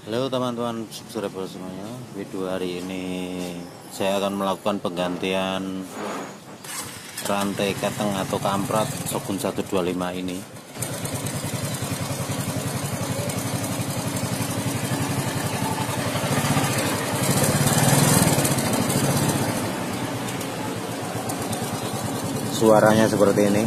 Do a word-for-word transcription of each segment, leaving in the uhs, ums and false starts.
Halo teman-teman subscriber semuanya, video hari ini saya akan melakukan penggantian rantai keteng atau kamprat Shogun seratus dua puluh lima ini. Suaranya seperti ini.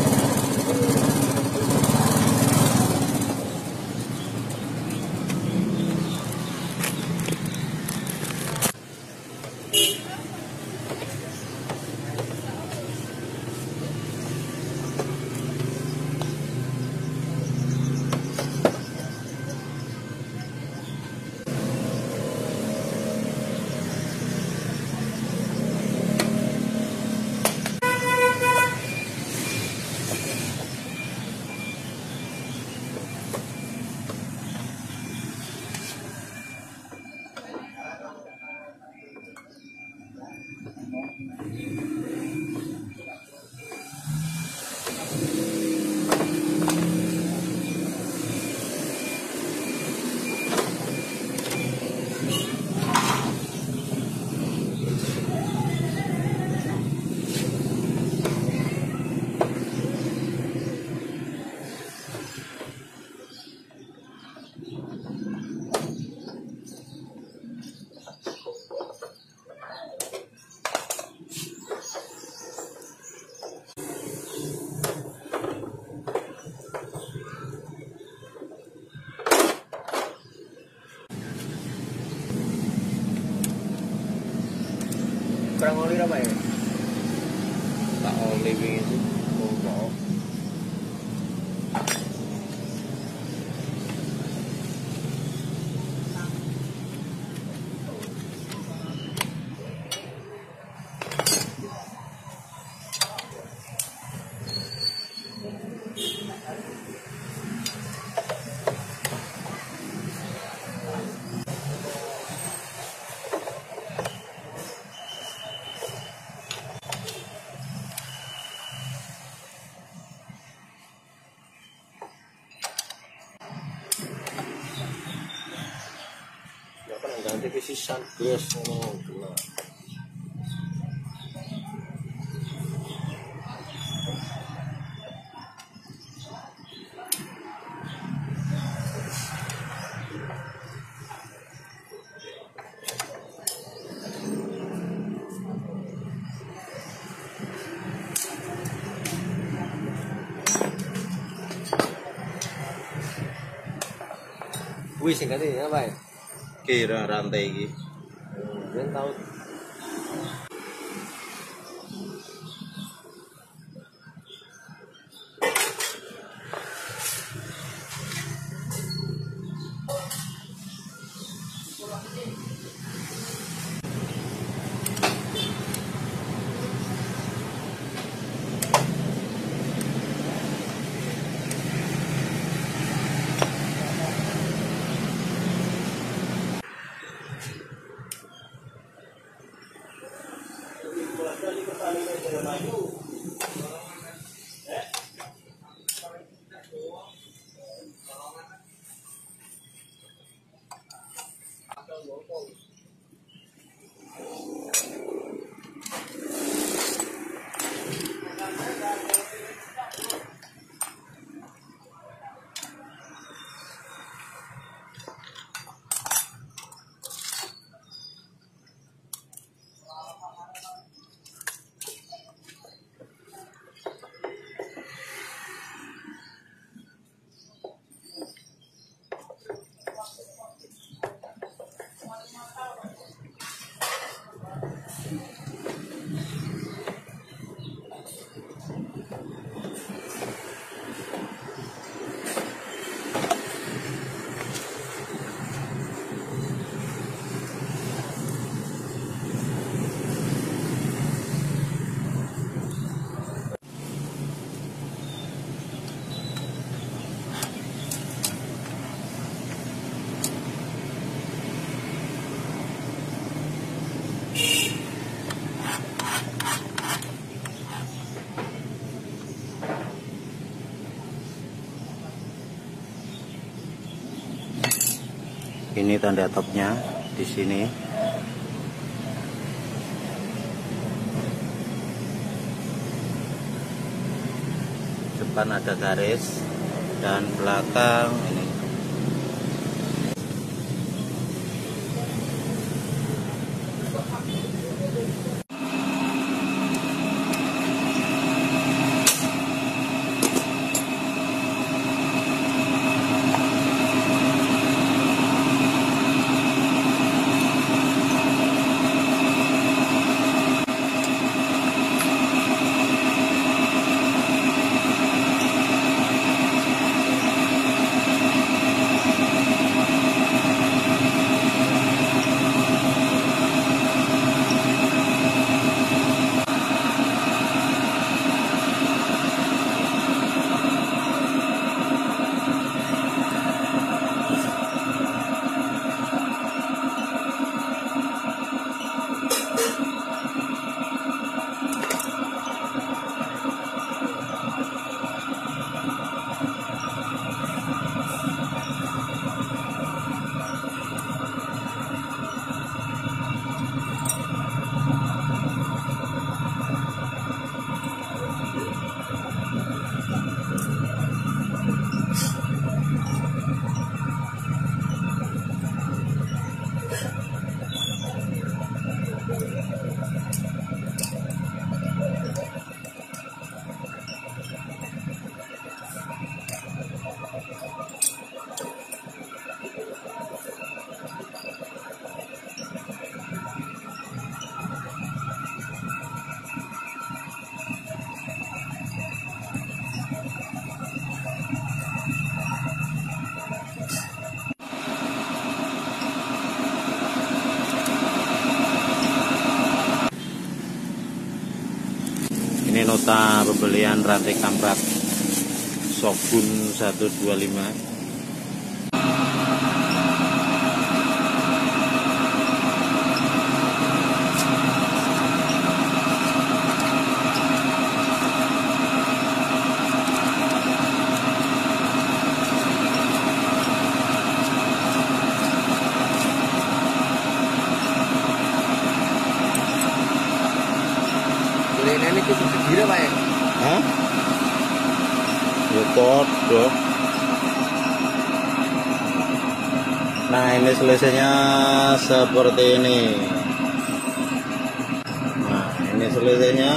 Kurang oli apa ya? Tak oli itu. Oh, mau. Ganti pisisan bus ngono. Wih sing ganti apa ya? Kira rantai ini. Jangan tahu. Ini tanda topnya di sini. Depan ada garis dan belakang ini. Ini nota pembelian rantai kampak Shogun seratus dua puluh lima. Ini cukup segera Pak ya? Hah? Ya kodok. Nah ini selisihnya seperti ini. Nah ini selisihnya.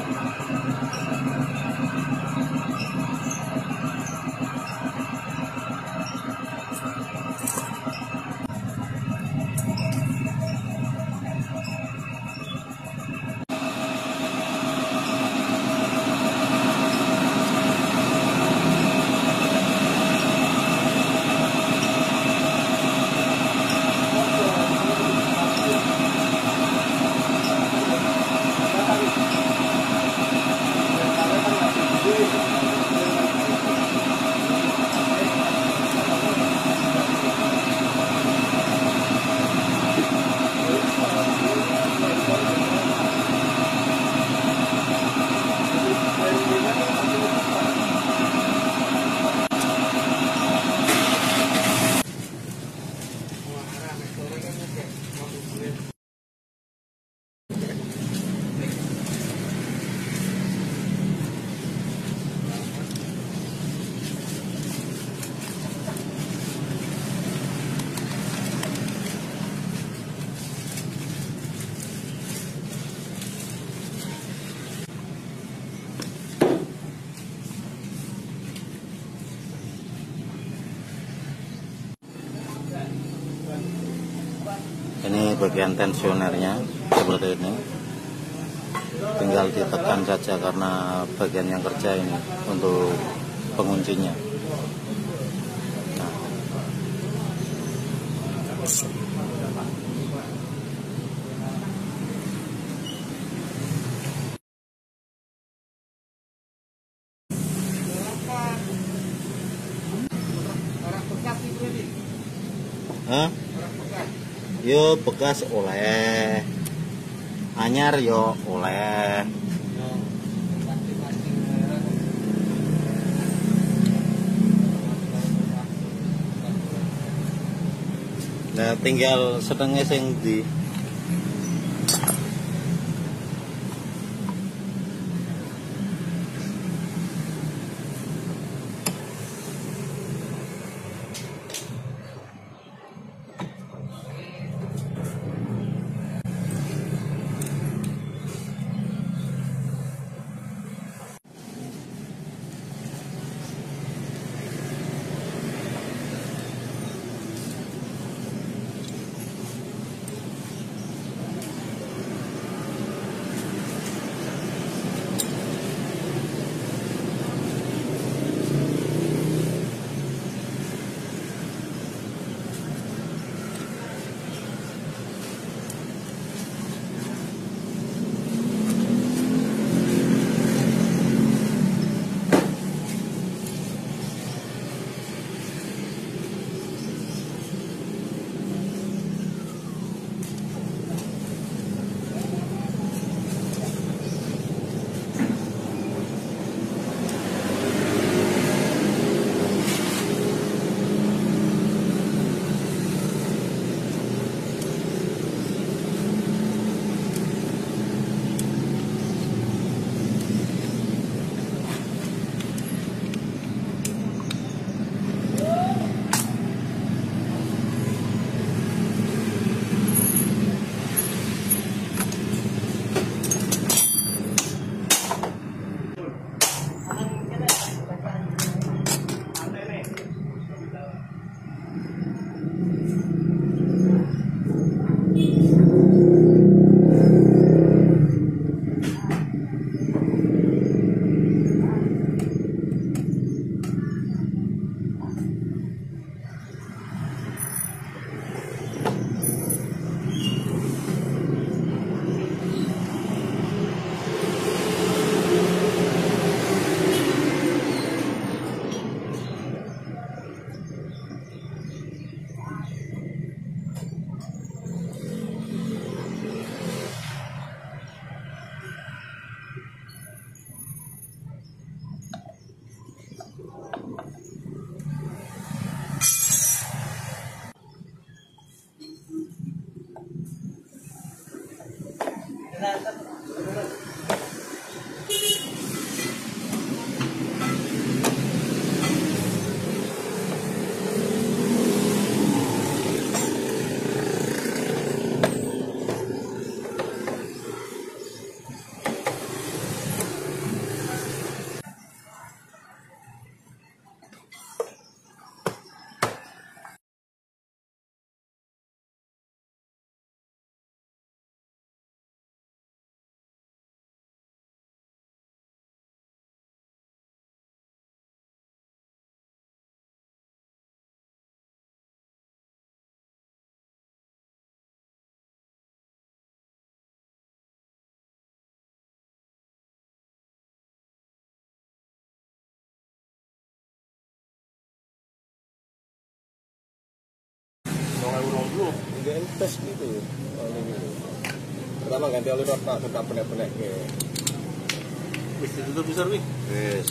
Ini bagian tensionernya seperti ini, tinggal ditekan saja karena bagian yang kerja ini untuk penguncinya. Nah. Hah? Yo bekas oleh, anyar yo oleh. Nah, tinggal setengah sing di Ganti tes gitu. Oli gitu. Pertama ganti oli rot tak tetap benek-benek ke. Wis ditutup besar wih. wis.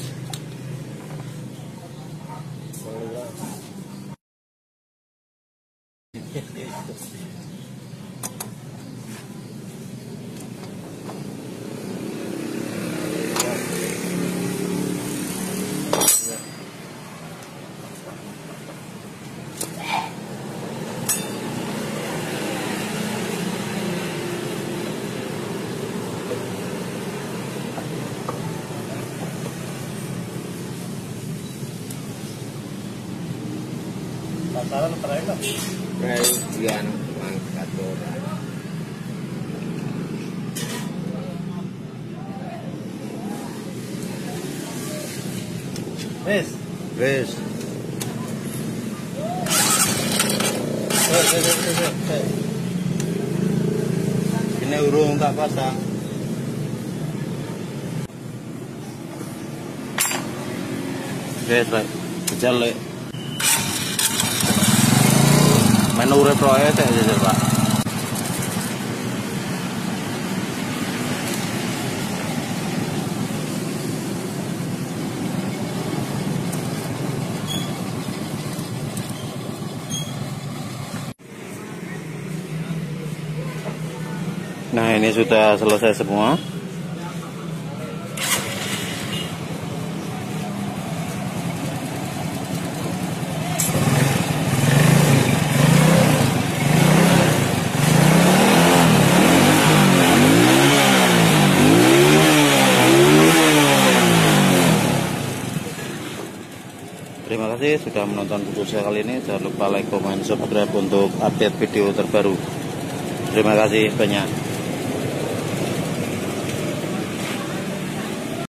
Pasaran terakhir lah. Kajian mangkat orang. Wis. Wis. Ini urung tak pasang. Wis, Pak. Jajal lek. Menu reproe tak jajal, Pak. Nah, ini sudah selesai semua. Terima kasih sudah menonton video saya kali ini. Jangan lupa like, comment, subscribe untuk update video terbaru. Terima kasih banyak.